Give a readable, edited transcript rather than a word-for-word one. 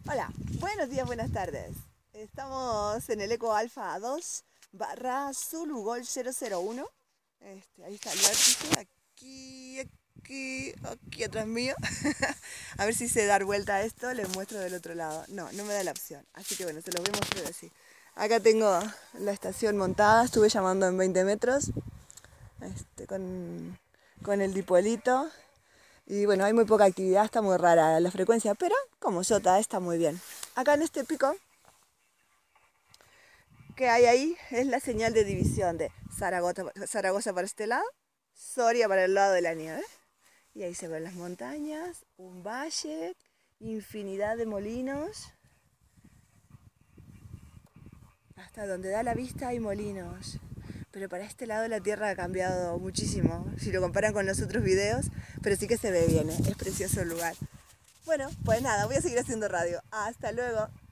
Hola, buenos días, buenas tardes. Estamos en el Eco Alfa 2 barra Zulu Gol 001. Ahí está el vértice, aquí atrás mío. A ver si sé dar vuelta a esto, les muestro del otro lado. No me da la opción, así que bueno, se los voy a mostrar así. Acá tengo la estación montada, estuve llamando en 20 metros con el dipolito. Y bueno, hay muy poca actividad, está muy rara la frecuencia, pero como sota está muy bien. Acá en este pico que hay ahí es la señal de división de Zaragoza para este lado, Soria para el lado de la nieve. Y ahí se ven las montañas, un valle, infinidad de molinos. Hasta donde da la vista hay molinos. Pero para este lado la tierra ha cambiado muchísimo, si lo comparan con los otros videos, pero sí que se ve bien, es precioso el lugar. Bueno, pues nada, voy a seguir haciendo radio. Hasta luego.